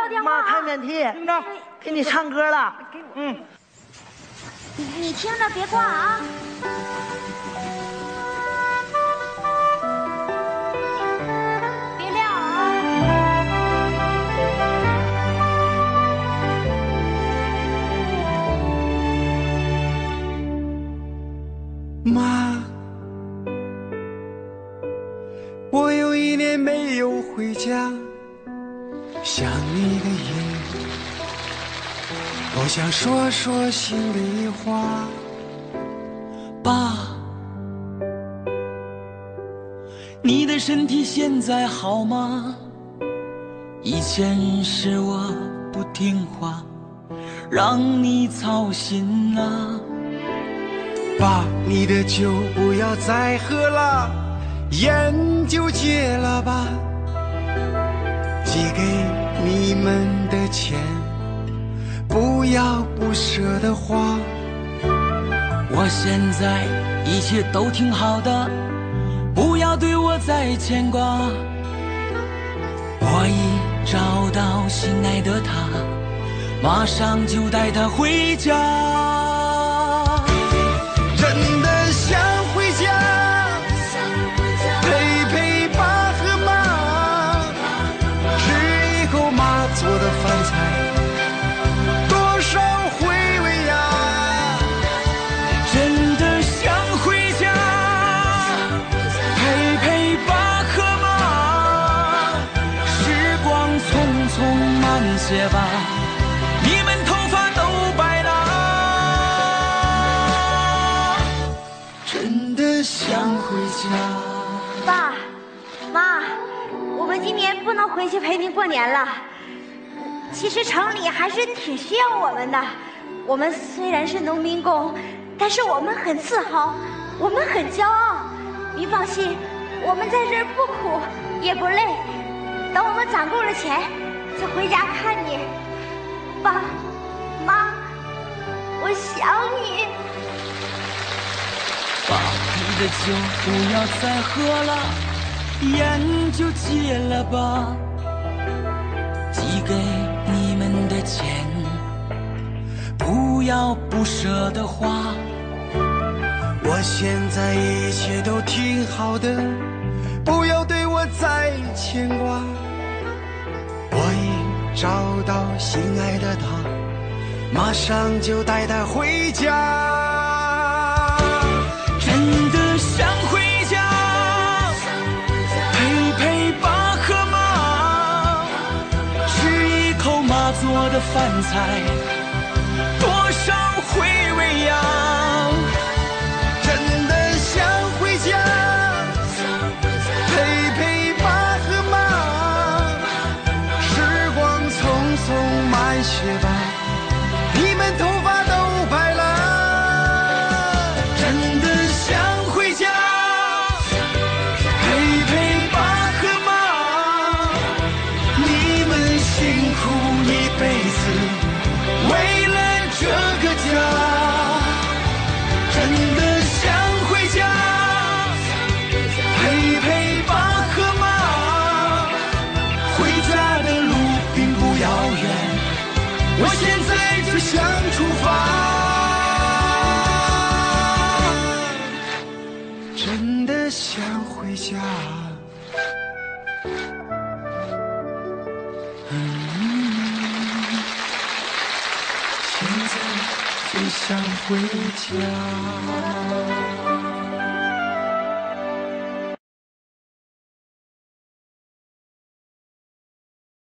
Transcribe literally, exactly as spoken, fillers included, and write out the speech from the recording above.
要电话。 妈开免提， 听着， 给你唱歌了。 嗯， 你你听着，别挂啊。别撂啊。 妈，我有一年没有回家，想你的夜，我想说说心里话。爸，你的身体现在好吗？以前是我不听话，让你操心了。爸，你的酒不要再喝了，烟就戒了吧。寄给你们的钱，不要不舍得花。我现在一切都挺好的，不要对我再牵挂。我已找到心爱的他，马上就带他回家。真的想回家，陪陪爸和妈，吃一口妈做的饭菜，多少回味呀。真的想回家，陪陪爸和妈，时光匆匆慢些吧，你们头发都白了。真的想回家。 爸妈，我们今年不能回去陪您过年了。其实城里还是挺需要我们的。我们虽然是农民工，但是我们很自豪，我们很骄傲。您放心，我们在这儿不苦也不累。等我们攒够了钱，就回家看你。爸妈，我想你。 爸，你的酒不要再喝了，烟就戒了吧。寄给你们的钱，不要不舍得花。我现在一切都挺好的，不要对我再牵挂。我已找到心爱的他，马上就带他回家。真的想回家，陪陪爸和妈，吃一口妈做的饭菜，多少回味呀。真的想回家，陪陪爸和妈，时光匆匆慢些吧，你们头发都白了。真的想回家，陪陪爸和妈，你们辛苦一辈子，为了这个家。真的想回家，陪陪爸和妈，回家的路并不遥远，我现在就想出发。真的想回家，嗯，现在最想回家。